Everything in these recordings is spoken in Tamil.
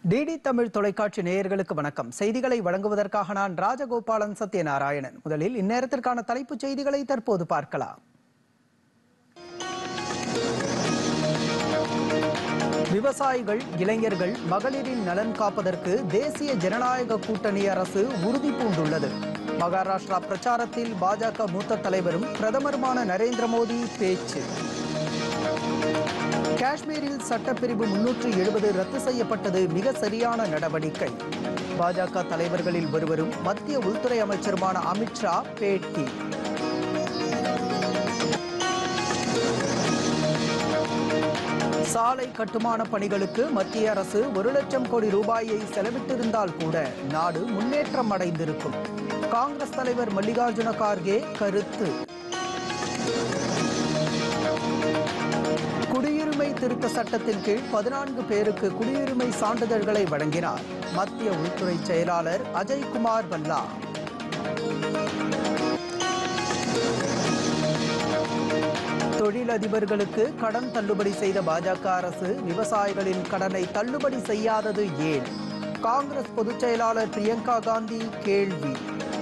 டிடி தமிழ் தொலைக்காட்சி நேயர்களுக்கு வணக்கம். செய்திகளை வழங்குவதற்காக நான் ராஜகோபாலன் சத்யநாராயணன். முதலில் இந்நேரத்திற்கான தலைப்புச் செய்திகளை தற்போது பார்க்கலாம். விவசாயிகள், இளைஞர்கள், மகளிரின் நலன் காப்பதற்கு தேசிய ஜனநாயக கூட்டணி அரசு உறுதி பூண்டுள்ளது. மகாராஷ்டிரா பிரச்சாரத்தில் பாஜக மூத்த தலைவரும் பிரதமருமான நரேந்திர மோடி பேச்சு. காஷ்மீரில் சட்டப்பிரிவு 370 ரத்து செய்யப்பட்டது மிக சரியான நடவடிக்கை. பாஜக தலைவர்களில் ஒருவரும் மத்திய உள்துறை அமைச்சருமான அமித்ஷா பேட்டி. சாலை கட்டுமான பணிகளுக்கு மத்திய அரசு 1 லட்சம் கோடி ரூபாயை செலவிட்டிருந்தால் கூட நாடு முன்னேற்றம் அடைந்திருக்கும். காங்கிரஸ் தலைவர் மல்லிகார்ஜுன கார்கே கருத்து. குடியுரிமை திருத்த சட்டத்தின் கீழ் 14 பேருக்கு குடியுரிமை சான்றிதழ்களை வழங்கினார் மத்திய உள்துறை செயலாளர் அஜய்குமார் பல்லா. தொழிலதிபர்களுக்கு கடன் தள்ளுபடி செய்த பாஜக அரசு விவசாயிகளின் கடனை தள்ளுபடி செய்யாதது ஏன்? காங்கிரஸ் பொதுச் செயலாளர் பிரியங்கா காந்தி கேள்வி.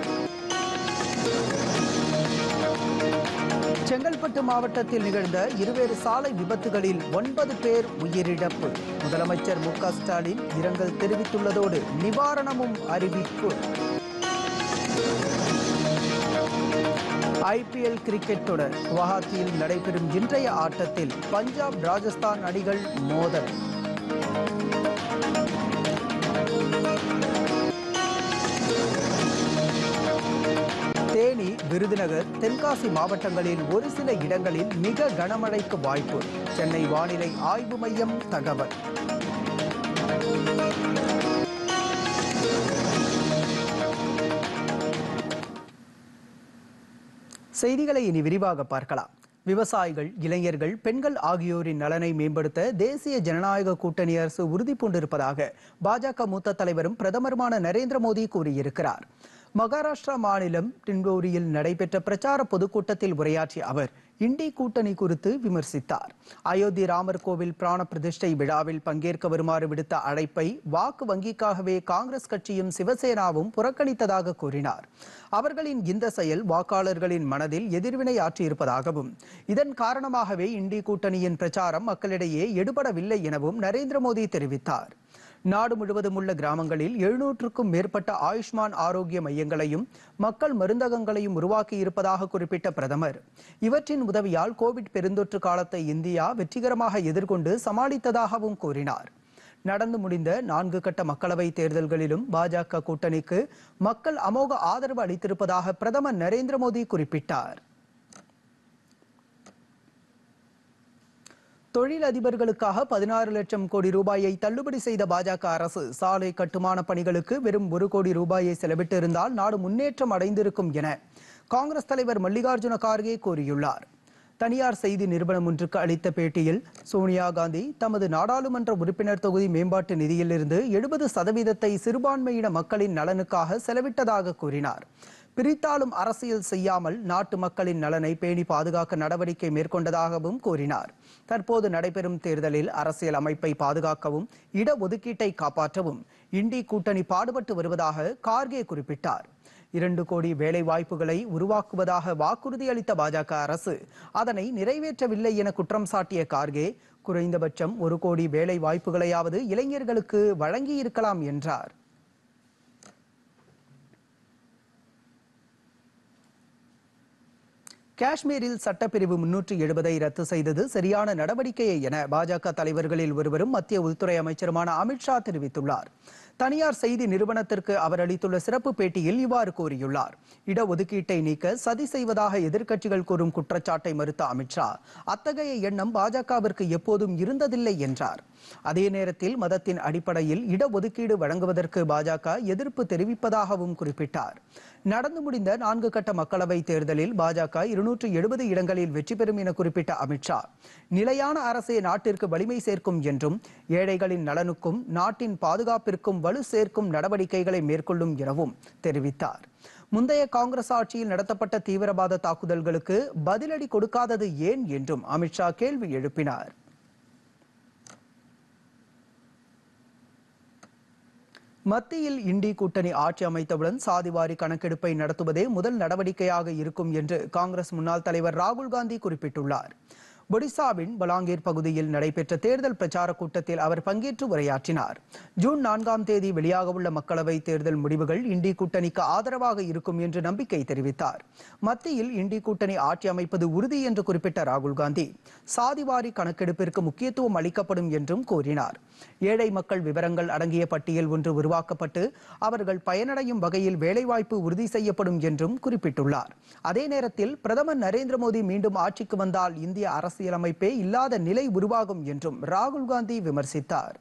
செங்கல்பட்டு மாவட்டத்தில் நிகழ்ந்த இருவேறு சாலை விபத்துகளில் 9 பேர் உயிரிழப்பு. முதலமைச்சர் மு.க. ஸ்டாலின் இரங்கல் தெரிவித்துள்ளதோடு நிவாரணமும் அறிவிப்பு. ஐபிஎல் கிரிக்கெட் தொடர் குவஹாத்தியில் நடைபெறும் இன்றைய ஆட்டத்தில் பஞ்சாப், ராஜஸ்தான் அணிகள் மோதல். தேனி, விருதுநகர், தென்காசி மாவட்டங்களில் ஒரு சில இடங்களில் மிக கனமழைக்கு வாய்ப்பு. சென்னை வானிலை ஆய்வு மையம் தகவல். செய்திகளை இனி விரிவாக பார்க்கலாம். விவசாயிகள், இளைஞர்கள், பெண்கள் ஆகியோரின் நலனை மேம்படுத்த தேசிய ஜனநாயக கூட்டணி அரசு உறுதி பூண்டிருப்பதாக பாஜக மூத்த தலைவரும் பிரதமருமான நரேந்திர மோடி கூறியிருக்கிறார். மகாராஷ்டிரா மாநிலம் டிண்டோரியில் நடைபெற்ற பிரச்சார பொதுக்கூட்டத்தில் உரையாற்றிய அவர் இண்டி கூட்டணி குறித்து விமர்சித்தார். அயோத்தி ராமர் கோவில் பிராண பிரதிஷ்டை விழாவில் பங்கேற்க வருமாறு விடுத்த அழைப்பை வாக்கு வங்கிக்காகவே காங்கிரஸ் கட்சியும் சிவசேனாவும் புறக்கணித்ததாக கூறினார். அவர்களின் இந்த செயல் வாக்காளர்களின் மனதில் எதிர்வினை ஆற்றியிருப்பதாகவும் இதன் காரணமாகவே இண்டி கூட்டணியின் பிரச்சாரம் மக்களிடையே எடுபடவில்லை எனவும் நரேந்திர மோடி தெரிவித்தார். நாடு முழுவதும் உள்ள கிராமங்களில் 700க்கும் மேற்பட்ட ஆயுஷ்மான் ஆரோக்கிய மையங்களையும் மக்கள் மருந்தகங்களையும் உருவாக்கி இருப்பதாக குறிப்பிட்ட பிரதமர், இவற்றின் உதவியால் கோவிட் பெருந்தொற்று காலத்தை இந்தியா வெற்றிகரமாக எதிர்கொண்டு சமாளித்ததாகவும் கூறினார். நடந்து முடிந்த 4 கட்ட மக்களவை தேர்தல்களிலும் பாஜக கூட்டணிக்கு மக்கள் அமோக ஆதரவு அளித்திருப்பதாக பிரதமர் நரேந்திர மோடி குறிப்பிட்டார். தொழிலதிபர்களுக்காக 16 லட்சம் கோடி ரூபாயை தள்ளுபடி செய்த பாஜக அரசு சாலை கட்டுமான பணிகளுக்கு வெறும் 1 கோடி ரூபாயை செலவிட்டிருந்தால் நாடு முன்னேற்றம் அடைந்திருக்கும் என காங்கிரஸ் தலைவர் மல்லிகார்ஜுன கார்கே கூறியுள்ளார். தனியார் செய்தி நிறுவனம் ஒன்றுக்கு அளித்த பேட்டியில் சோனியா காந்தி தமது நாடாளுமன்ற உறுப்பினர் தொகுதி மேம்பாட்டு நிதியிலிருந்து 70% சிறுபான்மையின மக்களின் நலனுக்காக செலவிட்டதாக கூறினார். பிரித்தாளும் அரசியல் செய்யாமல் நாட்டு மக்களின் நலனை பேணி பாதுகாக்க நடவடிக்கை மேற்கொண்டதாகவும் கூறினார். தற்போது நடைபெறும் தேர்தலில் அரசியல் அமைப்பை பாதுகாக்கவும் இடஒதுக்கீட்டை காப்பாற்றவும் இண்டி கூட்டணி பாடுபட்டு வருவதாக கார்கே குறிப்பிட்டார். 2 கோடி வேலை வாய்ப்புகளை உருவாக்குவதாக வாக்குறுதி அளித்த பாஜக அரசு அதனை நிறைவேற்றவில்லை என குற்றம் சாட்டிய கார்கே, குறைந்தபட்சம் 1 கோடி வேலை வாய்ப்புகளையாவது இளைஞர்களுக்கு வழங்கியிருக்கலாம் என்றார். காஷ்மீரில் சட்டப்பிரிவு 370 ரத்து செய்தது சரியான நடவடிக்கையே என பாஜக தலைவர்களில் ஒருவரும் மத்திய உள்துறை அமைச்சருமான அமித்ஷா தெரிவித்துள்ளார். தனியார் செய்தி நிறுவனத்திற்கு அவர் அளித்துள்ள சிறப்பு பேட்டியில் இவ்வாறு கூறியுள்ளார். இடஒதுக்கீட்டை நீக்க சதி செய்வதாக எதிர்க்கட்சிகள் கூறும் குற்றச்சாட்டை மறுத்த அமித்ஷா, அத்தகைய எண்ணம் பாஜகவிற்கு எப்போதும் இருந்ததில்லை என்றார். அதே நேரத்தில் மதத்தின் அடிப்படையில் இடஒதுக்கீடு வழங்குவதற்கு பாஜக எதிர்ப்பு தெரிவிப்பதாகவும் குறிப்பிட்டார். நடந்து முடிந்த 4 கட்ட மக்களவை தேர்தலில் பாஜக 270 இடங்களில் வெற்றி பெறும் என குறிப்பிட்ட அமித்ஷா, நிலையான அரசே நாட்டிற்கு வலிமை சேர்க்கும் என்றும் ஏழைகளின் நலனுக்கும் நாட்டின் பாதுகாப்பிற்கும் வலு சேர்க்கும் நடவடிக்கைகளை மேற்கொள்ளும் எனவும் தெரிவித்தார். முந்தைய காங்கிரஸ் ஆட்சியில் நடத்தப்பட்ட தீவிரவாத தாக்குதல்களுக்கு பதிலடி கொடுக்காதது ஏன் என்றும் அமித்ஷா கேள்வி எழுப்பினார். மத்தியில் இண்டி கூட்டணி ஆட்சி அமைத்தவுடன் சாதிவாரி கணக்கெடுப்பை நடத்துவதே முதல் நடவடிக்கையாக இருக்கும் என்று காங்கிரஸ் முன்னாள் தலைவர் ராகுல் காந்தி குறிப்பிட்டுள்ளார். ஒடிசாவின் பலாங்கீர் பகுதியில் நடைபெற்ற தேர்தல் பிரச்சார கூட்டத்தில் அவர் பங்கேற்று உரையாற்றினார். ஜூன் 4ஆம் தேதி வெளியாகவுள்ள மக்களவை தேர்தல் முடிவுகள் இண்டி கூட்டணிக்கு ஆதரவாக இருக்கும் என்று நம்பிக்கை தெரிவித்தார். மத்தியில் இண்டி கூட்டணி ஆட்சி அமைப்பது உறுதி என்று குறிப்பிட்ட ராகுல் காந்தி சாதிவாரி கணக்கெடுப்பிற்கு முக்கியத்துவம் அளிக்கப்படும் என்றும் கூறினார். ஏழை மக்கள் விவரங்கள் அடங்கிய பட்டியல் ஒன்று உருவாக்கப்பட்டு அவர்கள் பயனடையும் வகையில் வேலைவாய்ப்பு உறுதி செய்யப்படும் என்றும் குறிப்பிட்டுள்ளார். அதே நேரத்தில் பிரதமர் நரேந்திர மோடி மீண்டும் ஆட்சிக்கு வந்தால் இந்திய அரசியலமைப்பே இல்லாத நிலை உருவாகும் என்றும் ராகுல் காந்தி விமர்சித்தார்.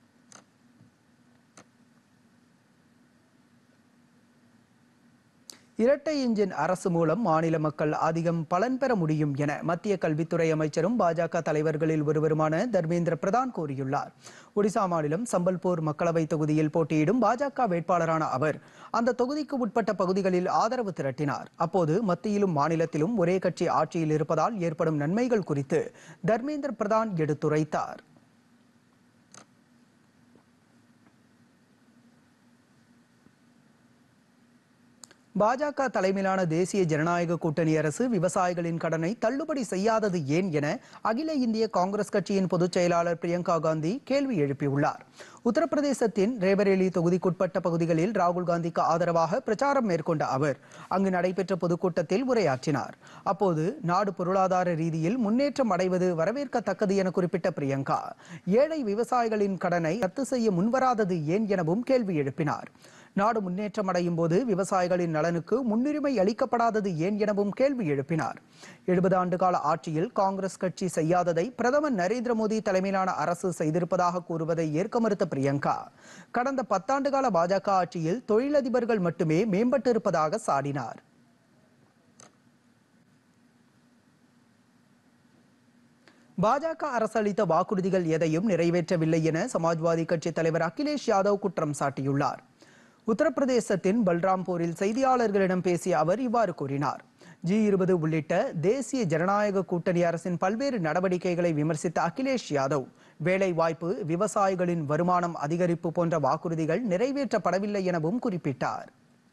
இரட்டை இன்ஜின் அரசு மூலம் மாநில மக்கள் அதிகம் பலன் பெற முடியும் என மத்திய கல்வித்துறை அமைச்சரும் பாஜக தலைவர்களில் ஒருவருமான தர்மேந்திர பிரதான் கூறியுள்ளார். ஒடிசா மாநிலம் சம்பல்பூர் மக்களவை தொகுதியில் போட்டியிடும் பாஜக வேட்பாளரான அவர் அந்த தொகுதிக்கு உட்பட்ட பகுதிகளில் ஆதரவு திரட்டினார். அப்போது மத்தியிலும் மாநிலத்திலும் ஒரே கட்சி ஆட்சியில் இருப்பதால் ஏற்படும் நன்மைகள் குறித்து தர்மேந்திர பிரதான் எடுத்துரைத்தார். பாஜக தலைமையிலான தேசிய ஜனநாயக கூட்டணி அரசு விவசாயிகளின் கடனை தள்ளுபடி செய்யாதது ஏன் என அகில இந்திய காங்கிரஸ் கட்சியின் பொதுச் செயலாளர் பிரியங்கா காந்தி கேள்வி எழுப்பியுள்ளார். உத்தரப்பிரதேசத்தின் ரேபரேலி தொகுதிக்குட்பட்ட பகுதிகளில் ராகுல் காந்திக்கு ஆதரவாக பிரச்சாரம் மேற்கொண்ட அவர் அங்கு நடைபெற்ற பொதுக்கூட்டத்தில் உரையாற்றினார். அப்போது நாடு பொருளாதார ரீதியில் முன்னேற்றம் அடைவது வரவேற்கத்தக்கது என குறிப்பிட்ட பிரியங்கா ஏழை விவசாயிகளின் கடனை ரத்து செய்ய முன்வராதது ஏன் எனவும் கேள்வி எழுப்பினார். நாடு முன்னேற்றம் அடையும் போது விவசாயிகளின் நலனுக்கு முன்னுரிமை அளிக்கப்படாதது ஏன் எனவும் கேள்வி எழுப்பினார். 70 ஆண்டு கால ஆட்சியில் காங்கிரஸ் கட்சி செய்யாததை பிரதமர் நரேந்திர மோடி தலைமையிலான அரசு செய்திருப்பதாக கூறுவதை ஏற்க மறுத்த பிரியங்கா கடந்த 10 ஆண்டு கால பாஜக ஆட்சியில் தொழிலதிபர்கள் மட்டுமே மேம்பட்டு இருப்பதாக சாடினார். பாஜக அரசு அளித்த வாக்குறுதிகள் எதையும் நிறைவேற்றவில்லை என சமாஜ்வாதி கட்சி தலைவர் அகிலேஷ் யாதவ் குற்றம் சாட்டியுள்ளார். உத்தரப்பிரதேசத்தின் பல்ராம்பூரில் செய்தியாளர்களிடம் பேசிய அவர் இவ்வாறு கூறினார். G20 உள்ளிட்ட தேசிய ஜனநாயக கூட்டணி அரசின் பல்வேறு நடவடிக்கைகளை விமர்சித்த அகிலேஷ் யாதவ் வேலை வாய்ப்பு, விவசாயிகளின் வருமானம் அதிகரிப்பு போன்ற வாக்குறுதிகள் நிறைவேற்றப்படவில்லை எனவும் குறிப்பிட்டார்.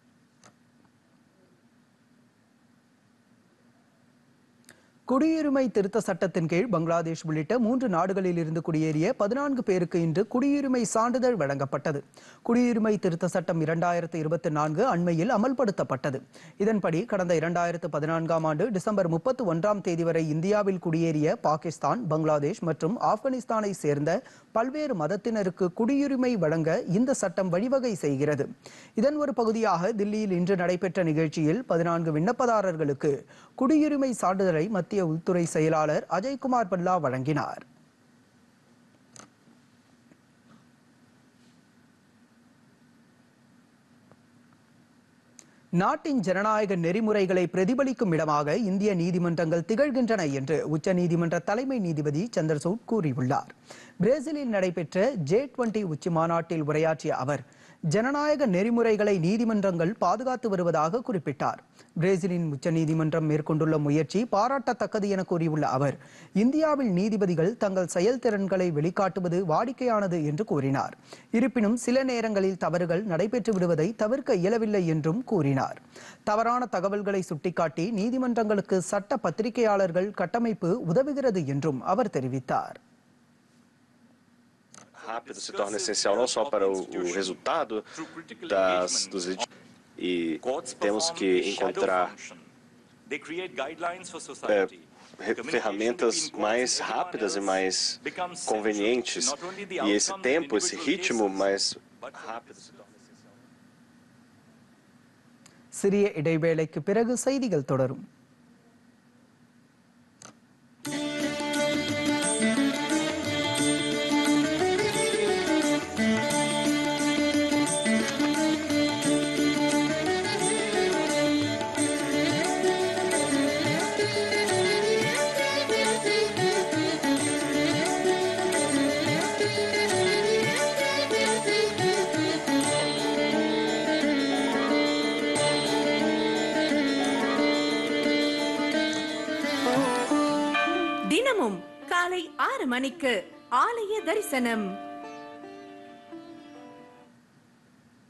குடியுரிமை திருத்த சட்டத்தின் கீழ் பங்களாதேஷ் உள்ளிட்ட 3 நாடுகளில் இருந்து குடியேறிய 14 பேருக்கு இன்று குடியுரிமை சான்றிதழ் வழங்கப்பட்டது. குடியுரிமை திருத்த சட்டம் 2024 அண்மையில் அமல்படுத்தப்பட்டது. இதன்படி கடந்த 2014ஆம் ஆண்டு டிசம்பர் 31ஆம் தேதி வரை இந்தியாவில் குடியேறிய பாகிஸ்தான், பங்களாதேஷ் மற்றும் ஆப்கானிஸ்தானை சேர்ந்த பல்வேறு மதத்தினருக்கு குடியுரிமை வழங்க இந்த சட்டம் வழிவகை செய்கிறது. இதன் ஒரு பகுதியாக தில்லியில் இன்று நடைபெற்ற நிகழ்ச்சியில் 14 விண்ணப்பதாரர்களுக்கு குடியுரிமை சான்றிதழை மத்திய உள்துறை செயலாளர் அஜய்குமார் பல்லா வழங்கினார். நாட்டின் ஜனநாயக நெறிமுறைகளை பிரதிபலிக்கும் இடமாக இந்திய நீதிமன்றங்கள் திகழ்கின்றன என்று உச்சநீதிமன்ற தலைமை நீதிபதி சந்திரசூட் கூறியுள்ளார். பிரேசிலில் நடைபெற்ற G20 உச்சி மாநாட்டில் உரையாற்றிய அவர் ஜனநாயக நெறிமுறைகளை நீதிமன்றங்கள் பாதுகாத்து வருவதாக குறிப்பிட்டார். பிரேசிலின் உச்சநீதிமன்றம் மேற்கொண்டுள்ள முயற்சி பாராட்டத்தக்கது என கூறியுள்ள அவர் இந்தியாவில் நீதிபதிகள் தங்கள் செயல்திறன்களை வெளிக்காட்டுவது வாடிக்கையானது என்று கூறினார். இருப்பினும் சில நேரங்களில் தவறுகள் நடைபெற்று விடுவதை தவிர்க்க இயலவில்லை என்றும் கூறினார். தவறான தகவல்களை சுட்டிக்காட்டி நீதிமன்றங்களுக்கு சட்ட பத்திரிகையாளர்கள் கட்டமைப்பு உதவுகிறது என்றும் அவர் தெரிவித்தார். Rápido se torna essencial não só para o resultado dos e temos que encontrar ferramentas mais rápidas e mais convenientes e esse tempo, esse ritmo mais rápido se torna essencial. சிறிய இடைவேளைக்கு பிறகு செய்திகள் தொடரும். தினமும் காலை 6 மணிக்கு ஆலய தரிசனம்.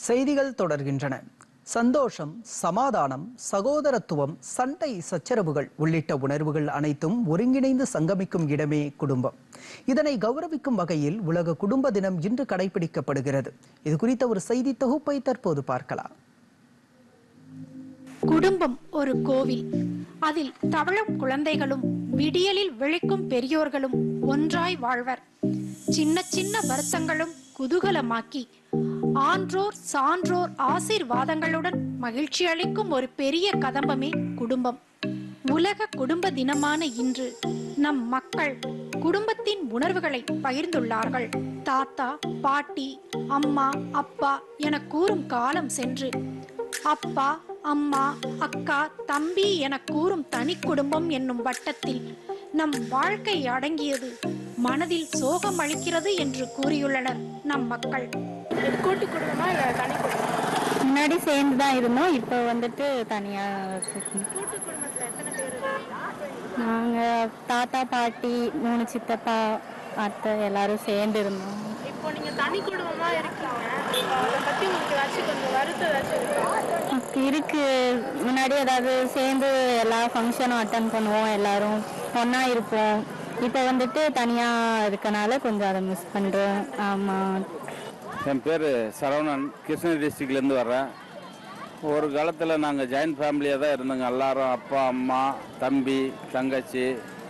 செய்திகள் தொடர்கின்றன. சந்தோஷம், சமாதானம், சகோதரத்துவம், சண்டை சச்சரவுகள் உள்ளிட்ட உணர்வுகள் அனைத்தும் ஒருங்கிணைந்து சங்கமிக்கும் இடமே குடும்பம். இதனை கௌரவிக்கும் வகையில் உலக குடும்ப தினம் இன்று கடைபிடிக்கப்படுகிறது. இது குறித்த ஒரு செய்தி தொகுப்பை தற்போது பார்க்கலாம். குடும்பம் ஒரு கோவில். அதில் தவழும் குழந்தைகளும் விடியலில் விழிக்கும் பெரியோர்களும் ஒன்றாய் வாழ்வர். சின்ன சின்ன வருத்தங்களும் குதூகலமாக்கி ஆன்றோர் சான்றோர் ஆசீர்வாதங்களுடன் மகிழ்ச்சி அளிக்கும் ஒரு பெரிய கதம்பமே குடும்பம். உலக குடும்ப தினமான இன்று நம் மக்கள் குடும்பத்தின் உணர்வுகளை பகிர்ந்துள்ளார்கள். தாத்தா, பாட்டி, அம்மா, அப்பா என கூறும் காலம் சென்று அப்பா, அம்மா, அக்கா, தம்பி என கூறும் தனி குடும்பம் என்னும் வட்டத்தில் நம் வாழ்க்கை அடங்கியது. மனதில் சோகம் அளிக்கிறது என்று கூறியுள்ளனர் நம் மக்கள். கூட்டு குடும்பமா இல்ல தனி குடும்பமா? முன்னாடி சேர்ந்து தான் இருந்தோம், இப்போ வந்துட்டு தனியா. கூட்டு குடும்பத்துல எத்தனை பேர் இருக்கீங்க? நாங்கள் தாத்தா பாட்டி 3 சித்தப்பா அத்தை எல்லாரும் சேர்ந்து இருந்தோம். இப்போ நீங்க தனி குடும்பமா இருக்கீங்க, அதை பத்தி உங்களுக்கு ஏதாச்சும் கொஞ்சம் வருத்தம் ஏதாச்சும் இருக்கா? இருக்கு. முன்னாடி ஏதாவது சேர்ந்து எல்லா ஃபங்க்ஷனும் அட்டன் பண்ணுவோம், எல்லாரும் ஒன்றா இருப்போம். இப்போ வந்துட்டு தனியாக இருக்கனால கொஞ்சம் அதை மிஸ் பண்ணுறோம். ஆமாம். என் பேர் சரவணன், கிருஷ்ணகிரி டிஸ்ட்ரிக்ட்லேருந்து வர்றேன். ஒரு காலத்தில் நாங்கள் ஜாயின்ட் ஃபேமிலியாக தான் இருந்தோங்க. எல்லாரும் அப்பா, அம்மா, தம்பி, தங்கச்சி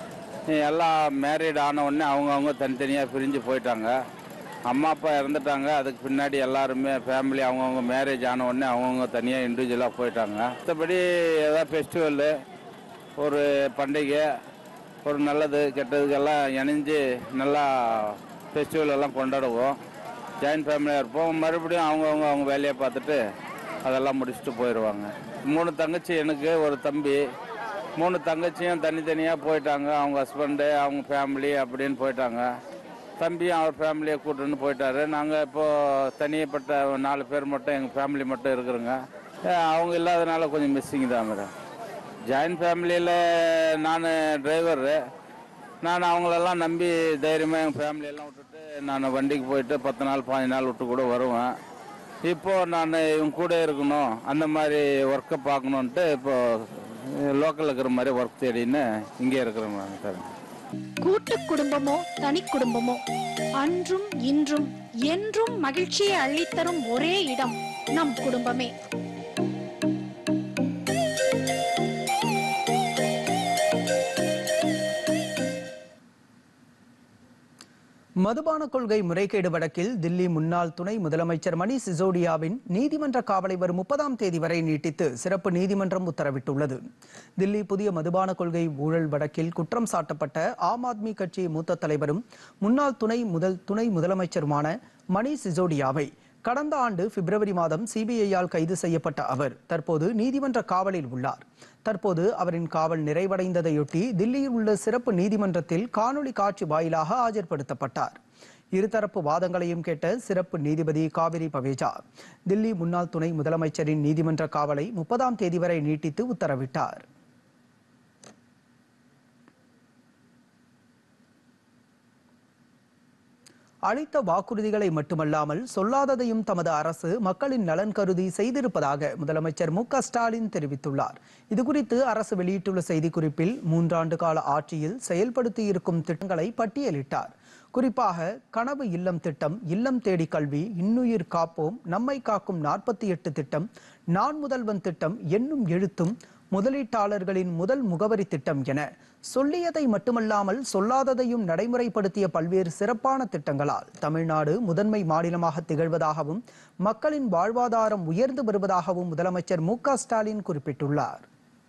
எல்லாம் மேரீட் ஆன உடனே அவங்கவுங்க தனித்தனியாக பிரிஞ்சு போயிட்டாங்க. அம்மா அப்பா இறந்துட்டாங்க. அதுக்கு பின்னாடி எல்லாருமே ஃபேமிலி அவங்கவுங்க மேரேஜ் ஆன உடனே அவங்கவுங்க தனியாக இண்டிவிஜுவலாக போயிட்டாங்க. மற்றபடி ஏதாவது ஃபெஸ்டிவலு, ஒரு பண்டிகை, ஒரு நல்லது கெட்டதுக்கெல்லாம் இணைஞ்சு நல்லா ஃபெஸ்டிவல் எல்லாம் கொண்டாடுவோம். ஜாயின்ட் ஃபேமிலியாக இருப்போம். மறுபடியும் அவங்க வேலையை பார்த்துட்டு அதெல்லாம் முடிச்சுட்டு போயிடுவாங்க. 3 தங்கச்சி, எனக்கு ஒரு தம்பி. 3 தங்கச்சியும் தனித்தனியாக போயிட்டாங்க. அவங்க ஹஸ்பண்டு, அவங்க ஃபேமிலி அப்படின்னு போயிட்டாங்க. தம்பியும் அவர் ஃபேமிலியை கூட்டுன்னு போயிட்டாரு. நாங்கள் இப்போது தனியப்பட்ட 4 பேர் மட்டும், எங்கள் ஃபேமிலி மட்டும் இருக்கிறோங்க. அவங்க இல்லாதனால கொஞ்சம் மிஸ்ஸிங் தான் மேடம். ஜாயின்ட் ஃபேமிலியில் நான் டிரைவரு. நான் அவங்களெல்லாம் நம்பி தைரியமாக எங்கள் ஃபேமிலியெல்லாம் விட்டுட்டு நான் வண்டிக்கு போயிட்டு 10 நாள் 15 நாள் விட்டு கூட வருவேன். இப்போது நான் இவங்க கூட இருக்கணும், அந்த மாதிரி ஒர்க்கை பார்க்கணுன்ட்டு இப்போது லோக்கலில் இருக்கிற மாதிரி ஒர்க் தேடின்னு இங்கே இருக்கிறேன் சார். கூட்டு குடும்பமோ தனி குடும்பமோ அன்றும் இன்றும் என்றும் மகிழ்ச்சியை அள்ளித்தரும் ஒரே இடம் நம் குடும்பமே. மதுபான கொள்கை முறைகேடு வழக்கில் தில்லி முன்னாள் துணை முதலமைச்சர் மணீஷ் சிசோடியாவின் நீதிமன்ற காவலை வரும் 30ஆம் தேதி வரை நீட்டித்து சிறப்பு நீதிமன்றம் உத்தரவிட்டுள்ளது. தில்லி புதிய மதுபான கொள்கை ஊழல் வழக்கில் குற்றம் சாட்டப்பட்ட ஆம் ஆத்மி கட்சி மூத்த தலைவரும் முன்னாள் துணை முதலமைச்சருமான மணீஷ் சிசோடியாவை கடந்த ஆண்டு பிப்ரவரி மாதம் சிபிஐயால் கைது செய்யப்பட்ட அவர் தற்போது நீதிமன்ற காவலில் உள்ளார். தற்போது அவரின் காவல் நிறைவடைந்ததையொட்டி தில்லியில் உள்ள சிறப்பு நீதிமன்றத்தில் காணொலி காட்சி வாயிலாக ஆஜர்படுத்தப்பட்டார். இருதரப்பு வாதங்களையும் கேட்ட சிறப்பு நீதிபதி காவிரி பவேஜா தில்லி முன்னாள் துணை முதலமைச்சரின் நீதிமன்ற காவலை 30ஆம் தேதி வரை நீட்டித்து உத்தரவிட்டார். அளித்த வாக்குறுதிகளை மட்டுமல்லாமல் சொல்லாததையும் தமது அரசு மக்களின் நலன் கருதி செய்திருப்பதாக முதலமைச்சர் மு.க.ஸ்டாலின் தெரிவித்துள்ளார். இதுகுறித்து அரசு வெளியிட்டுள்ள செய்திக்குறிப்பில் 3 ஆண்டு கால ஆட்சியில் செயல்படுத்தியிருக்கும் திட்டங்களை பட்டியலிட்டார். குறிப்பாக கனவு இல்லம் திட்டம், இல்லம் தேடி கல்வி, இன்னுயிர் காப்போம், நம்மை காக்கும் 48 திட்டம், நான் முதல்வன் திட்டம், என்னும் எழுத்தும், முதலீட்டாளர்களின் முதல் முகவரி திட்டம் என சொல்லியதை மட்டுமல்லாமல் சொல்லாததையும் நடைமுறைப்படுத்திய பல்வேறு சிறப்பான திட்டங்களால் தமிழ்நாடு முதன்மை மாநிலமாக திகழ்வதாகவும் மக்களின் வாழ்வாதாரம் உயர்ந்து வருவதாகவும் முதலமைச்சர் மு.க.ஸ்டாலின் குறிப்பிட்டுள்ளார்.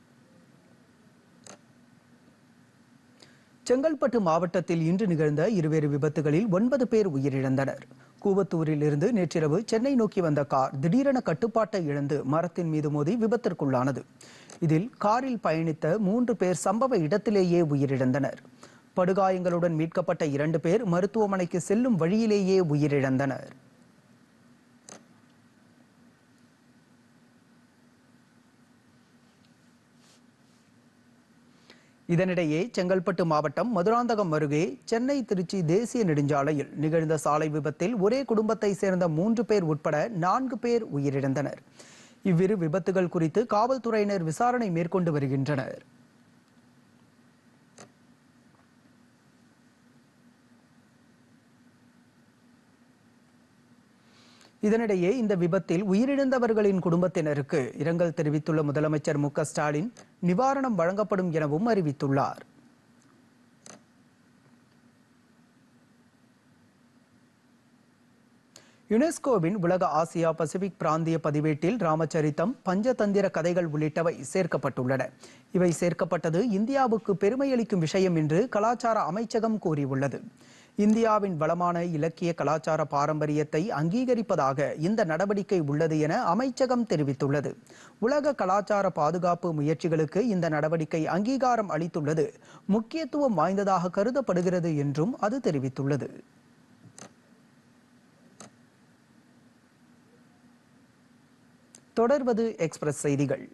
செங்கல்பட்டு மாவட்டத்தில் இன்று நிகழ்ந்த இருவேறு விபத்துகளில் 9 பேர் உயிரிழந்தனர். கூவத்தூரில் இருந்து நேற்றிரவு சென்னை நோக்கி வந்த கார் திடீரென கட்டுப்பாட்டை இழந்து மரத்தின் மீது மோதி விபத்திற்குள்ளானது. இதில் காரில் பயணித்த 3 பேர் சம்பவ இடத்திலேயே உயிரிழந்தனர். படுகாயங்களுடன் மீட்கப்பட்ட 2 பேர் மருத்துவமனைக்கு செல்லும் வழியிலேயே உயிரிழந்தனர். இதனிடையே செங்கல்பட்டு மாவட்டம் மதுராந்தகம் அருகே சென்னை திருச்சி தேசிய நெடுஞ்சாலையில் நிகழ்ந்த சாலை விபத்தில் ஒரே குடும்பத்தை சேர்ந்த 3 பேர் உட்பட 4 பேர் உயிரிழந்தனர். இவ்விரு விபத்துகள் குறித்து காவல்துறையினர் விசாரணை மேற்கொண்டு வருகின்றனர். இதனிடையே இந்த விபத்தில் உயிரிழந்தவர்களின் குடும்பத்தினருக்கு இரங்கல் தெரிவித்துள்ள முதலமைச்சர் மு.க.ஸ்டாலின் நிவாரணம் வழங்கப்படும் எனவும் அறிவித்துள்ளார். யுனெஸ்கோவின் உலக ஆசியா பசிபிக் பிராந்திய பதிவேட்டில் ராமச்சரித்தம், பஞ்சதந்திர கதைகள் உள்ளிட்டவை சேர்க்கப்பட்டுள்ளன. இவை சேர்க்கப்பட்டது இந்தியாவுக்கு பெருமையளிக்கும் விஷயம் என்று கலாச்சார அமைச்சகம் கூறியுள்ளது. இந்தியாவின் வளமான இலக்கிய கலாச்சார பாரம்பரியத்தை அங்கீகரிப்பதாக இந்த நடவடிக்கை உள்ளது என அமைச்சகம் தெரிவித்துள்ளது. உலக கலாச்சார பாதுகாப்பு முயற்சிகளுக்கு இந்த நடவடிக்கை அங்கீகாரம் அளித்துள்ளது முக்கியத்துவம் வாய்ந்ததாக கருதப்படுகிறது என்றும் அது தெரிவித்துள்ளது. தொடர்வது எக்ஸ்பிரஸ் செய்திகள்.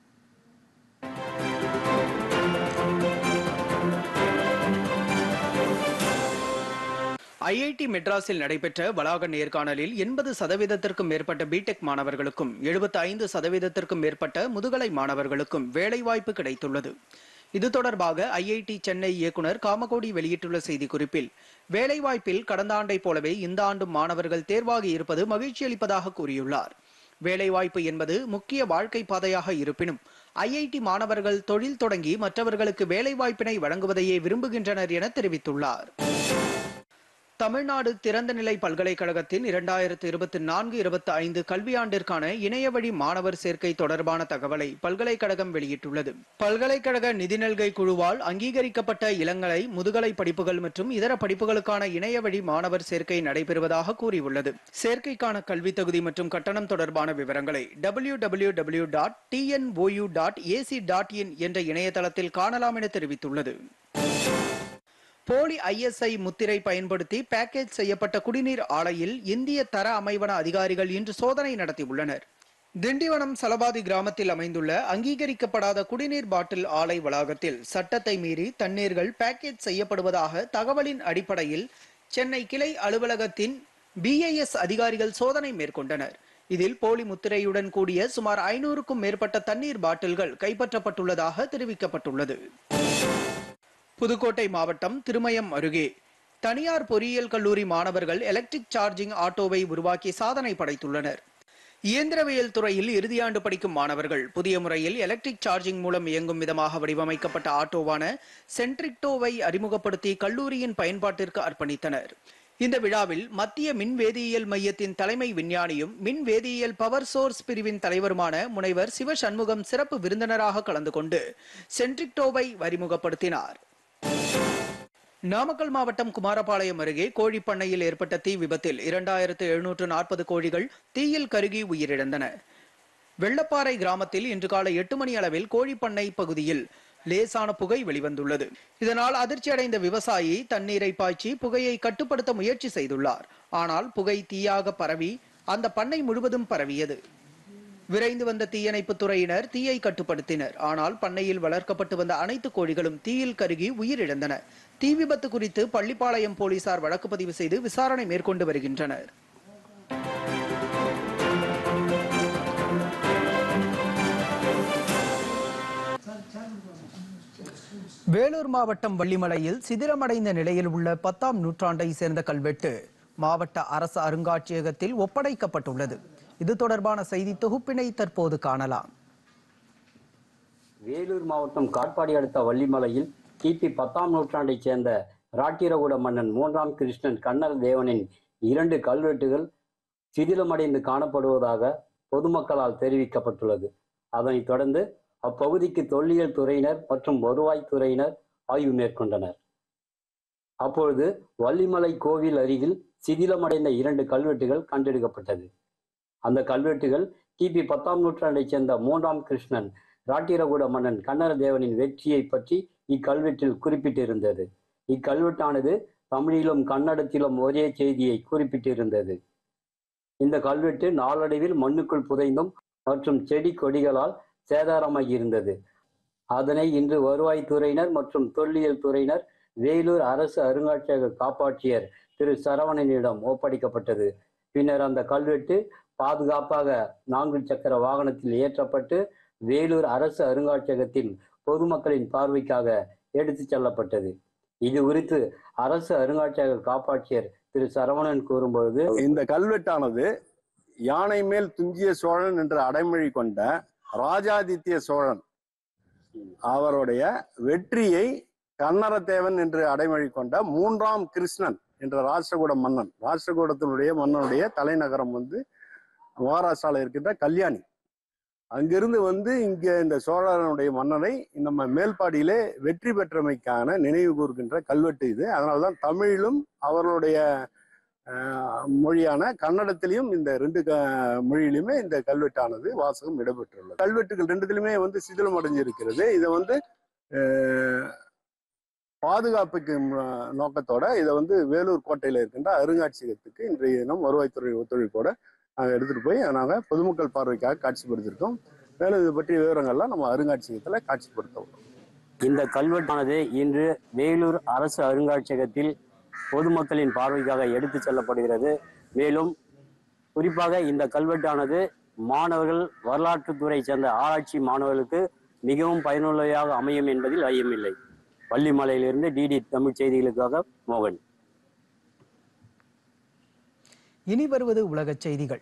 ஐஐடி மெட்ராஸில் நடைபெற்ற வளாக நேர்காணலில் 80% மேற்பட்ட பிடெக் மாணவர்களுக்கும் 75% மேற்பட்ட முதுகலை மாணவர்களுக்கும் வேலைவாய்ப்பு கிடைத்துள்ளது. இது தொடர்பாக ஐஐடி சென்னை இயக்குனர் காமகோடி வெளியிட்டுள்ள செய்திக்குறிப்பில், வேலைவாய்ப்பில் கடந்த ஆண்டை போலவே இந்த ஆண்டும் மாணவர்கள் தேர்வாகி இருப்பது மகிழ்ச்சி அளிப்பதாக கூறியுள்ளார். வேலைவாய்ப்பு என்பது முக்கிய வாழ்க்கை பாதையாக இருப்பினும் ஐஐடி மாணவர்கள் தொழில் தொடங்கி மற்றவர்களுக்கு வேலைவாய்ப்பினை வழங்குவதையே விரும்புகின்றனர் என தெரிவித்துள்ளார். தமிழ்நாடு திறந்தநிலை பல்கலைக்கழகத்தின் 2024-25 கல்வியாண்டிற்கான இணையவழி மாணவர் சேர்க்கை தொடர்பான தகவலை பல்கலைக்கழகம் வெளியிட்டுள்ளது. பல்கலைக்கழக நிதிநல்கை குழுவால் அங்கீகரிக்கப்பட்ட இளங்கலை, முதுகலை படிப்புகள் மற்றும் இதர படிப்புகளுக்கான இணையவழி மாணவர் சேர்க்கை நடைபெறுவதாக கூறியுள்ளது. சேர்க்கைக்கான கல்வி தகுதி மற்றும் கட்டணம் தொடர்பான விவரங்களை www.tnou.ac.in என்ற இணையதளத்தில் காணலாம் என தெரிவித்துள்ளது. போலி ISI முத்திரை பயன்படுத்தி பேக்கேஜ் செய்யப்பட்ட குடிநீர் ஆலையில் இந்திய தர அமைவன அதிகாரிகள் இன்று சோதனை நடத்தியுள்ளனர். திண்டிவனம் சலபாதி கிராமத்தில் அமைந்துள்ள அங்கீகரிக்கப்படாத குடிநீர் பாட்டில் ஆலை வளாகத்தில் சட்டத்தை மீறி தண்ணீர்கள் பேக்கேஜ் செய்யப்படுவதாக தகவலின் அடிப்படையில் சென்னை கிளை அலுவலகத்தின் BIS அதிகாரிகள் சோதனை மேற்கொண்டனர். இதில் போலி முத்திரையுடன் கூடிய சுமார் 500க்கும் மேற்பட்ட தண்ணீர் பாட்டில்கள் கைப்பற்றப்பட்டுள்ளதாக தெரிவிக்கப்பட்டுள்ளது. புதுக்கோட்டை மாவட்டம் திருமயம் அருகே தனியார் பொறியியல் கல்லூரி மாணவர்கள் எலக்ட்ரிக் சார்ஜிங் ஆட்டோவை உருவாக்கி சாதனை படைத்துள்ளனர். இயந்திரவியல் துறையில் இறுதியாண்டு படிக்கும் மாணவர்கள் புதிய முறையில் எலக்ட்ரிக் சார்ஜிங் மூலம் இயங்கும் விதமாக வடிவமைக்கப்பட்ட ஆட்டோவான சென்ட்ரிக்டோவை அறிமுகப்படுத்தி கல்லூரியின் பயன்பாட்டிற்கு அர்ப்பணித்தனர். இந்த விழாவில் மத்திய மின்வேதியியல் மையத்தின் தலைமை விஞ்ஞானியும் மின் வேதியியல் பவர் சோர்ஸ் பிரிவின் தலைவருமான முனைவர் சிவசண்முகம் சிறப்பு விருந்தினராக கலந்து கொண்டு சென்ட்ரிக்டோவை அறிமுகப்படுத்தினார். நாமக்கல் மாவட்டம் குமாரபாளையம் அருகே கோழி பண்ணையில் ஏற்பட்ட தீ விபத்தில் 2740 கோழிகள் தீயில் கருகி உயிரிழந்தன. வெள்ளப்பாறை கிராமத்தில் இன்று காலை 8 மணி அளவில் கோழிப்பண்ணை பகுதியில் லேசான புகை வெளிவந்துள்ளது. இதனால் அதிர்ச்சி அடைந்த விவசாயி தண்ணீரை பாய்ச்சி புகையை கட்டுப்படுத்த முயற்சி செய்துள்ளார். ஆனால் புகை தீயாக பரவி அந்த பண்ணை முழுவதும் பரவியது. விரைந்து வந்த தீயணைப்பு துறையினர் தீயை கட்டுப்படுத்தினர். ஆனால் பண்ணையில் வளர்க்கப்பட்டு வந்த அனைத்து கோழிகளும் தீயில் கருகி உயிரிழந்தன. தீ விபத்து குறித்து பள்ளிப்பாளையம் போலீசார் வழக்கு பதிவு செய்து விசாரணை மேற்கொண்டு வருகின்றனர். வேலூர் மாவட்டம் வள்ளிமலையில் சிதிலமடைந்த நிலையில் உள்ள 10ஆம் நூற்றாண்டை சேர்ந்த கல்வெட்டு மாவட்ட அரசு அருங்காட்சியகத்தில் ஒப்படைக்கப்பட்டுள்ளது. இது தொடர்பான செய்தி தொகுப்பினை தற்போது காணலாம். வேலூர் மாவட்டம் காட்பாடி அடுத்த வள்ளிமலையில் கிபி 10ஆம் நூற்றாண்டைச் சேர்ந்த ராட்டிரகூட மன்னன் 3ஆம் கிருஷ்ணன் கண்ணர் தேவனின் 2 கல்வெட்டுகள் சிதிலமடைந்து காணப்படுவதாக பொதுமக்களால் தெரிவிக்கப்பட்டுள்ளது. அதனைத் தொடர்ந்து அப்பகுதிக்கு தொல்லியல் துறையினர் மற்றும் வருவாய் துறையினர் ஆய்வு மேற்கொண்டனர். அப்பொழுது வள்ளிமலை கோவில் அருகில் சிதிலமடைந்த 2 கல்வெட்டுகள் கண்டெடுக்கப்பட்டது. அந்த கல்வெட்டுகள் கிபி 10ஆம் நூற்றாண்டைச் சேர்ந்த 3ஆம் கிருஷ்ணன் ராட்டிரகூட மன்னன் கண்ணர தேவனின் வெற்றியை பற்றி இக்கல்வெட்டில் குறிப்பிட்டிருந்தது. இக்கல்வெட்டானது தமிழிலும் கன்னடத்திலும் ஒரே செய்தியை குறிப்பிட்டிருந்தது. இந்த கல்வெட்டு நாளடைவில் மண்ணுக்குள் புதைந்தும் மற்றும் செடி கொடிகளால் சேதாரமாகி இருந்தது. அதனை இன்று வருவாய்த்துறையினர் மற்றும் தொல்லியல் துறையினர் வேலூர் அரசு அருங்காட்சியக காப்பாட்சியர் திரு சரவணனிடம் ஒப்படைக்கப்பட்டது. பின்னர் அந்த கல்வெட்டு பாதுகாப்பாக 4 சக்கர வாகனத்தில் ஏற்றப்பட்டு வேலூர் அரசு அருங்காட்சியகத்தில் பொதுமக்களின் பார்வைக்காக எடுத்துச் செல்லப்பட்டது. இது குறித்து அரசு அருங்காட்சியக காப்பாட்சியர் திரு சரவணன் கூறும்பொழுது, இந்த கல்வெட்டானது யானை மேல் துஞ்சிய சோழன் என்ற அடைமொழி கொண்ட ராஜாதித்ய சோழன் அவருடைய வெற்றியை கன்னரதேவன் என்று அடைமொழி கொண்ட 3ஆம் கிருஷ்ணன் என்ற ராஷ்டிரகூட மன்னன், ராஷ்டிரகூடத்தினுடைய மன்னனுடைய தலைநகரம் மகாராஷ்டிராவில் இருக்கின்ற கல்யாணி, அங்கிருந்து இங்கே இந்த சோழனுடைய மன்னனை நம்ம மேல்பாடியிலே வெற்றி பெற்றமைக்கான நினைவு கூறுகின்ற கல்வெட்டு இது. அதனால்தான் தமிழிலும் அவர்களுடைய மொழியான கன்னடத்திலையும் இந்த 2 மொழியிலுமே இந்த கல்வெட்டானது வாசகம் இடம்பெற்றுள்ளது. கல்வெட்டுகள் 2த்திலுமே சிதிலம் அடைஞ்சிருக்கிறது. இதை பாதுகாப்புக்கு நோக்கத்தோட இதை வேலூர் கோட்டையில் இருக்கின்ற அருங்காட்சியகத்துக்கு இன்றைய தினம் வருவாய்த்துறை ஒத்துழைப்போட நாங்கள் எடுத்துட்டு போய் நாங்கள் பொதுமக்கள் பார்வைக்காக காட்சிப்படுத்தியிருக்கோம். மேலும் இது பற்றிய விவரங்கள்லாம் நம்ம அருங்காட்சியகத்தில் காட்சிப்படுத்த உள்ளோம். இந்த கல்வெட்டானது இன்று வேலூர் அரசு அருங்காட்சியகத்தில் பொதுமக்களின் பார்வைக்காக எடுத்து செல்லப்படுகிறது. மேலும் குறிப்பாக இந்த கல்வெட்டானது மாணவர்கள், வரலாற்றுத்துறை சேர்ந்த ஆராய்ச்சி மாணவர்களுக்கு மிகவும் பயனுள்ளதாக அமையும் என்பதில் ஐயமில்லை. வள்ளிமலையிலிருந்து டிடி தமிழ் செய்திகளுக்காக மோகன். இனி வருவது உலகச் செய்திகள்.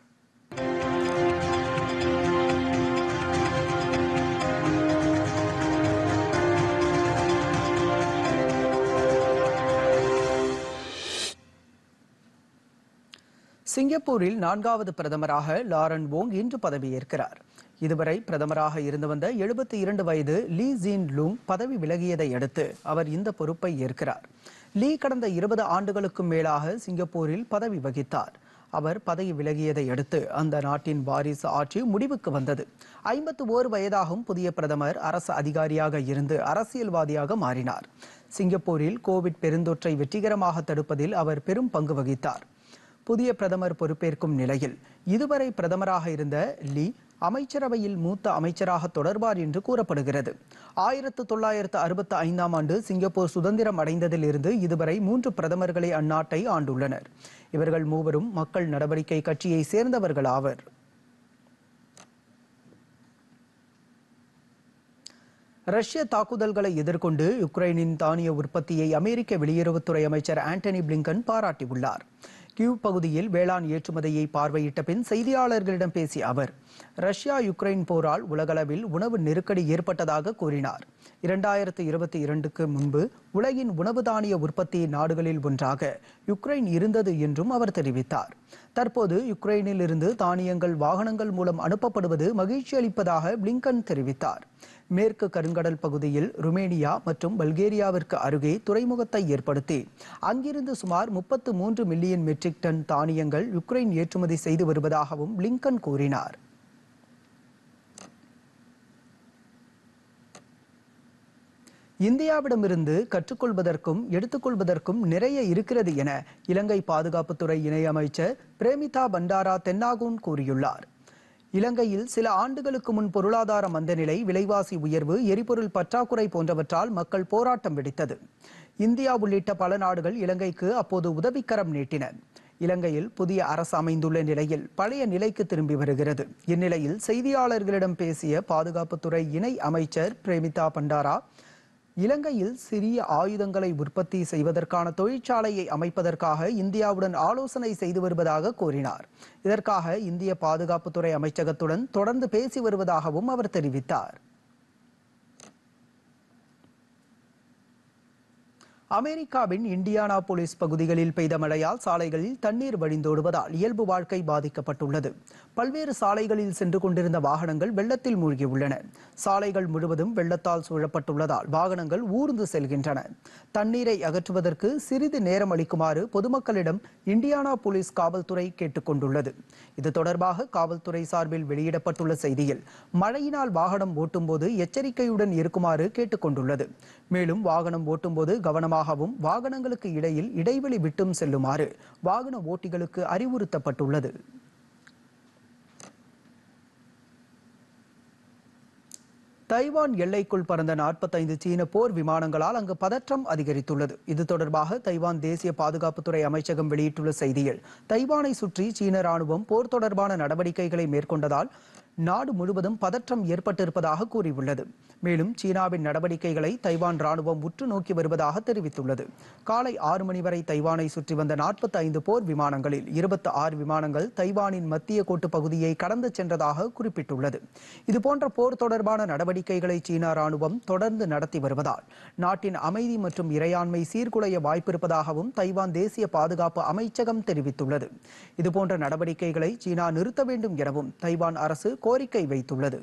சிங்கப்பூரில் 4வது பிரதமராக லாரன் வோங் இன்று பதவியேற்கிறார். இதுவரை பிரதமராக இருந்து வந்த 72 வயது லீ ஜீன் லூங் பதவி விலகியதை அடுத்து அவர் இந்த பொறுப்பை ஏற்கிறார். லீ கடந்த 20 ஆண்டுகளுக்கும் மேலாக சிங்கப்பூரில் பதவி வகித்தார். அவர் பதவி விலகியதை அடுத்து அந்த நாட்டின் வாரிசு ஆட்சி முடிவுக்கு வந்தது. 51 வயதாகும் புதிய பிரதமர் அரசு அதிகாரியாக இருந்து அரசியல்வாதியாக மாறினார். சிங்கப்பூரில் கோவிட் பெருந்தொற்றை வெற்றிகரமாக தடுப்பதில் அவர் பெரும் பங்கு வகித்தார். புதிய பிரதமர் பொறுப்பேற்கும் நிலையில் இதுவரை பிரதமராக இருந்த லீ அமைச்சரவையில் மூத்த அமைச்சராக தொடர்வார் என்று கூறப்படுகிறது. 1965ஆம் ஆண்டு சிங்கப்பூர் சுதந்திரம் அடைந்ததில் இருந்து இதுவரை 3 பிரதமர்களை அந்நாட்டை ஆண்டுள்ளனர். இவர்கள் மூவரும் மக்கள் நடவடிக்கை கட்சியை சேர்ந்தவர்கள் ஆவர். ரஷ்ய தாக்குதல்களை எதிர்கொண்டு யுக்ரைனின் தானிய உற்பத்தியை அமெரிக்க வெளியுறவுத்துறை அமைச்சர் ஆண்டனி பிளிங்கன் பாராட்டியுள்ளார். கியூவ் பகுதியில் வேளாண் ஏற்றுமதியை பார்வையிட்ட பின் செய்தியாளர்களிடம் பேசிய அவர், ரஷ்யா யுக்ரைன் போரால் உலகளவில் உணவு நெருக்கடி ஏற்பட்டதாக கூறினார். 2022க்கு முன்பு உலகின் உணவு தானிய உற்பத்தி நாடுகளில் ஒன்றாக யுக்ரைன் இருந்தது என்றும் அவர் தெரிவித்தார். தற்போது யுக்ரைனில் இருந்து தானியங்கள் வாகனங்கள் மூலம் அனுப்பப்படுவது மகிழ்ச்சி அளிப்பதாக பிளிங்கன் தெரிவித்தார். மேற்கு கருங்கடல் பகுதியில் ருமேனியா மற்றும் பல்கேரியாவிற்கு அருகே துறைமுகத்தை ஏற்படுத்தி அங்கிருந்து சுமார் 33 மில்லியன் மெட்ரிக் டன் தானியங்கள் யுக்ரைன் ஏற்றுமதி செய்து வருவதாகவும் பிளிங்கன் கூறினார். இந்தியாவிடமிருந்து கற்றுக்கொள்வதற்கும் எடுத்துக்கொள்வதற்கும் நிறைய இருக்கிறது என இலங்கை பாதுகாப்புத்துறை இணையமைச்சர் பிரேமிதா பண்டாரா தென்னாகூன் கூறியுள்ளார். இலங்கையில் சில ஆண்டுகளுக்கு முன் பொருளாதார மந்தநிலை, விலைவாசி உயர்வு, எரிபொருள் பற்றாக்குறை போன்றவற்றால் மக்கள் போராட்டம் வெடித்தது. இந்தியா உள்ளிட்ட பல நாடுகள் இலங்கைக்கு அப்போது உதவிக்கரம் நீட்டின. இலங்கையில் புதிய அரசு அமைந்துள்ள நிலையில் பழைய நிலைக்கு திரும்பி வருகிறது. இந்நிலையில் செய்தியாளர்களிடம் பேசிய பாதுகாப்புத்துறை இணை அமைச்சர் பிரேமிதா பண்டாரா, இலங்கையில் சிறிய ஆயுதங்களை உற்பத்தி செய்வதற்கான தொழிற்சாலையை அமைப்பதற்காக இந்தியாவுடன் ஆலோசனை செய்து வருவதாக கூறினார். இதற்காக இந்திய பாதுகாப்புத்துறை அமைச்சகத்துடன் தொடர்ந்து பேசி வருவதாகவும் அவர் தெரிவித்தார். அமெரிக்காவின் இண்டியானா போலிஸ் பகுதிகளில் பெய்த மழையால் சாலைகளில் தண்ணீர் வழிந்தோடுவதால் இயல்பு வாழ்க்கை பாதிக்கப்பட்டுள்ளது. பல்வேறு சாலைகளில் சென்று கொண்டிருந்த வாகனங்கள் வெள்ளத்தில் மூழ்கியுள்ளன. சாலைகள் முழுவதும் வெள்ளத்தால் சூழப்பட்டுள்ளதால் வாகனங்கள் ஊர்ந்து செல்கின்றன. தண்ணீரை அகற்றுவதற்கு சிறிது நேரம் அளிக்குமாறு பொதுமக்களிடம் இண்டியானா போலீஸ் காவல்துறை கேட்டுக்கொண்டுள்ளது. இது தொடர்பாக காவல்துறை சார்பில் வெளியிடப்பட்டுள்ள செய்தியில், மழையினால் வாகனம் ஓட்டும்போது எச்சரிக்கையுடன் இருக்குமாறு கேட்டுக்கொண்டுள்ளது. மேலும் வாகனம் ஓட்டும்போது கவனமாகவும் வாகனங்களுக்கு இடையில் இடைவெளி விட்டும் செல்லுமாறு வாகன ஓட்டிகளுக்கு அறிவுறுத்தப்பட்டுள்ளது. தைவான் எல்லைக்குள் பறந்த 45 சீன போர் விமானங்களால் அங்கு பதற்றம் அதிகரித்துள்ளது. இது தொடர்பாக தைவான் தேசிய பாதுகாப்புத்துறை அமைச்சகம் வெளியிட்டுள்ள செய்தியில், தைவானை சுற்றி சீன ராணுவம் போர் தொடர்பான நடவடிக்கைகளை மேற்கொண்டதால் நாடு முழுவதும் பதற்றம் ஏற்பட்டிருப்பதாக கூறியுள்ளது. மேலும் சீனாவின் நடவடிக்கைகளை தைவான் ராணுவம் உற்று நோக்கி வருவதாக தெரிவித்துள்ளது. காலை 6 மணி வரை தைவானை சுற்றி வந்த 45 போர் விமானங்களில் 26 விமானங்கள் தைவானின் மத்திய கோட்டு பகுதியை கடந்து சென்றதாக குறிப்பிட்டுள்ளது. இதுபோன்ற போர் தொடர்பான நடவடிக்கைகளை சீனா ராணுவம் தொடர்ந்து நடத்தி வருவதால் நாட்டின் அமைதி மற்றும் இறையாண்மை சீர்குலைய வாய்ப்பிருப்பதாகவும் தைவான் தேசிய பாதுகாப்பு அமைச்சகம் தெரிவித்துள்ளது. இதுபோன்ற நடவடிக்கைகளை சீனா நிறுத்த வேண்டும் எனவும் தைவான் அரசு கோரிக்கை வைத்துள்ளது.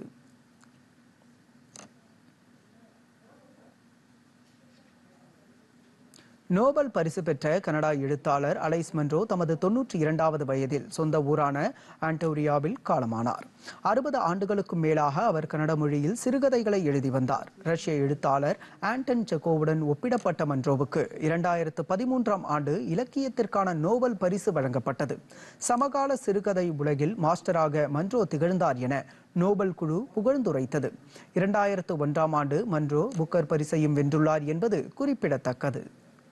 நோபல் பரிசு பெற்ற கனடா எழுத்தாளர் அலைஸ் மன்றோ தமது 92வது வயதில் சொந்த ஊரான ஆன்டோரியாவில் காலமானார். 60 ஆண்டுகளுக்கும் மேலாக அவர் கன்னட மொழியில் சிறுகதைகளை எழுதி வந்தார். ரஷ்ய எழுத்தாளர் ஆண்டன் செக்கோவுடன் ஒப்பிடப்பட்ட மன்றோவுக்கு 2013ஆம் ஆண்டு இலக்கியத்திற்கான நோபல் பரிசு வழங்கப்பட்டது. சமகால சிறுகதை உலகில் மாஸ்டராக மன்றோ திகழ்ந்தார் என நோபல் குழு புகழ்ந்துரைத்தது. 2001ஆம் ஆண்டு மன்றோ புக்கர் பரிசையும் வென்றுள்ளார் என்பது குறிப்பிடத்தக்கது.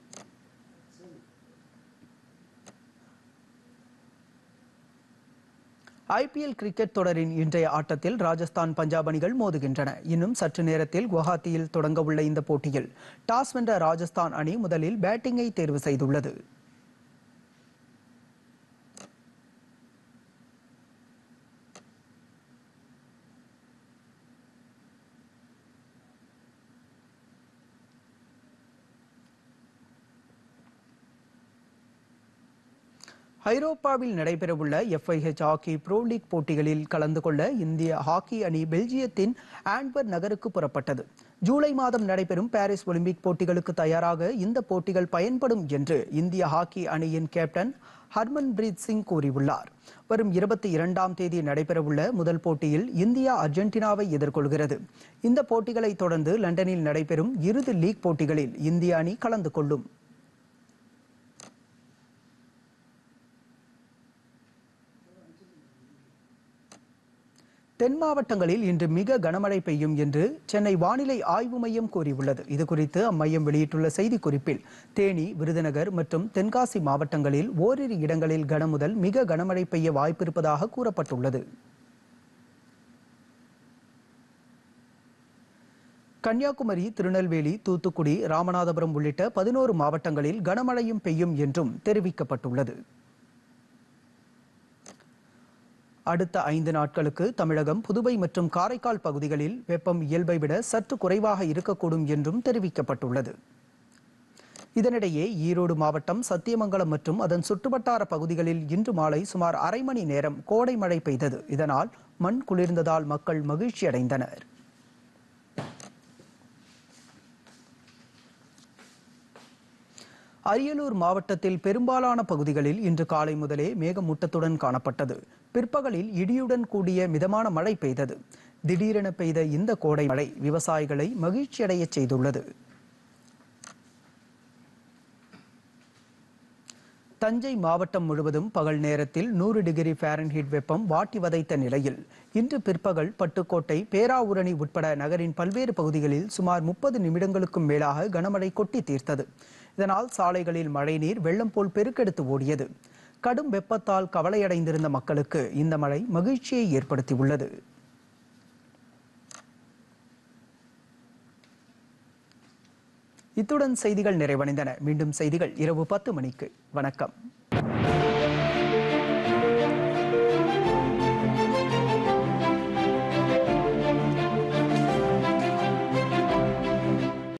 IPL கிரிக்கெட் தொடரின் இன்றைய ஆட்டத்தில் ராஜஸ்தான் பஞ்சாப் அணிகள் மோதுகின்றன. இன்னும் சற்று நேரத்தில் குவஹாத்தியில் தொடங்க உள்ள இந்த போட்டியில் டாஸ் வென்ற ராஜஸ்தான் அணி முதலில் பேட்டிங்கை தேர்வு செய்துள்ளது. ஐரோப்பாவில் நடைபெறவுள்ள FIH ஹாக்கி ப்ரோ லீக் போட்டிகளில் கலந்து கொள்ள இந்திய ஹாக்கி அணி பெல்ஜியத்தின் ஆண்ட்வர்ப் நகருக்கு புறப்பட்டது. ஜூலை மாதம் நடைபெறும் பாரிஸ் ஒலிம்பிக் போட்டிகளுக்கு தயாராக இந்த போட்டிகள் பயன்படும் என்று இந்திய ஹாக்கி அணியின் கேப்டன் ஹர்மன்பிரீத் சிங் கூறியுள்ளார். வரும் 22ஆம் தேதி நடைபெறவுள்ள முதல் போட்டியில் இந்தியா அர்ஜென்டினாவை எதிர்கொள்கிறது. இந்த போட்டிகளை தொடர்ந்து லண்டனில் நடைபெறும் இறுதி லீக் போட்டிகளில் இந்திய அணி கலந்து கொள்ளும். தென் மாவட்டங்களில் இன்று மிக கனமழை பெய்யும் என்று சென்னை வானிலை ஆய்வு மையம் கூறியுள்ளது. இதுகுறித்து அம்மையம் வெளியிட்டுள்ள செய்திக்குறிப்பில், தேனி, விருதுநகர் மற்றும் தென்காசி மாவட்டங்களில் ஓரிரு இடங்களில் கனமுதல் மிக கனமழை பெய்ய வாய்ப்பிருப்பதாக கூறப்பட்டுள்ளது. கன்னியாகுமரி, திருநெல்வேலி, தூத்துக்குடி, ராமநாதபுரம் உள்ளிட்ட 11 மாவட்டங்களில் கனமழையும் பெய்யும் என்றும் தெரிவிக்கப்பட்டுள்ளது. அடுத்த 5 நாட்களுக்கு தமிழகம், புதுவை மற்றும் காரைக்கால் பகுதிகளில் வெப்பம் இயல்பை விட சற்று குறைவாக இருக்கக்கூடும் என்றும் தெரிவிக்கப்பட்டுள்ளது. இதனிடையே ஈரோடு மாவட்டம் சத்தியமங்கலம் மற்றும் அதன் சுற்றுவட்டார பகுதிகளில் இன்று மாலை சுமார் அரை மணி நேரம் கோடை மழை பெய்தது. இதனால் மண் குளிர்ந்ததால் மக்கள் மகிழ்ச்சி அடைந்தனர். அரியலூர் மாவட்டத்தில் பெரும்பாலான பகுதிகளில் இன்று காலை முதலே மேகமூட்டத்துடன் காணப்பட்டது. பிற்பகலில் இடியுடன் கூடிய மிதமான மழை பெய்தது. திடீரென பெய்த இந்த கோடை மழை விவசாயிகளை மகிழ்ச்சியடைய செய்துள்ளது. தஞ்சை மாவட்டம் முழுவதும் பகல் நேரத்தில் 100 டிகிரி ஃபாரன்ஹீட் வெப்பம் வாட்டி வதைத்த நிலையில் இன்று பிற்பகல் பட்டுக்கோட்டை, பேராவூரணி உட்பட நகரின் பல்வேறு பகுதிகளில் சுமார் 30 நிமிடங்களுக்கும் மேலாக கனமழை கொட்டி தீர்த்தது. இதனால் சாலைகளில் மழைநீர் வெள்ளம் போல் பெருக்கெடுத்து ஓடியது. கடும் வெப்பத்தால் கவலையடைந்திருந்த மக்களுக்கு இந்த மழை மகிழ்ச்சியை ஏற்படுத்தியுள்ளது. இத்துடன் செய்திகள் நிறைவடைந்தன. மீண்டும் செய்திகள் இரவு 10 மணிக்கு. வணக்கம்.